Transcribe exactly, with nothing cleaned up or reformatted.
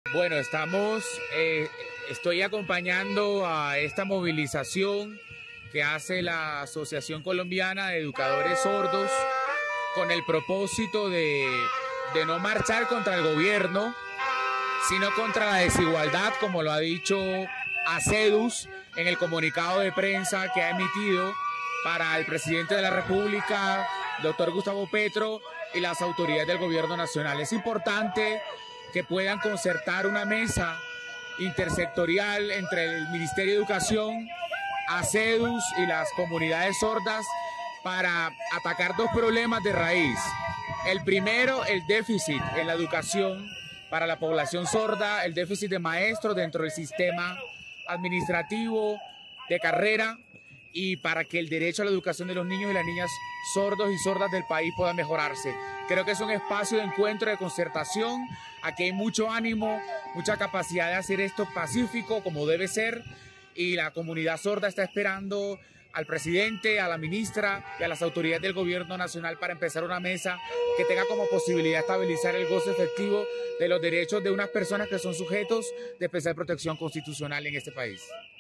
Bueno, estamos, eh, estoy acompañando a esta movilización que hace la Asociación Colombiana de Educadores Sordos con el propósito de, de no marchar contra el gobierno, sino contra la desigualdad, como lo ha dicho ACEDUS en el comunicado de prensa que ha emitido para el presidente de la República, doctor Gustavo Petro, y las autoridades del gobierno nacional. Es importante que puedan concertar una mesa intersectorial entre el Ministerio de Educación, ACEDUS y las comunidades sordas para atacar dos problemas de raíz. El primero, el déficit en la educación para la población sorda, el déficit de maestros dentro del sistema administrativo de carrera, y para que el derecho a la educación de los niños y las niñas sordos y sordas del país pueda mejorarse. Creo que es un espacio de encuentro, de concertación. Aquí hay mucho ánimo, mucha capacidad de hacer esto pacífico, como debe ser, y la comunidad sorda está esperando al presidente, a la ministra y a las autoridades del gobierno nacional para empezar una mesa que tenga como posibilidad estabilizar el goce efectivo de los derechos de unas personas que son sujetos de especial protección constitucional en este país.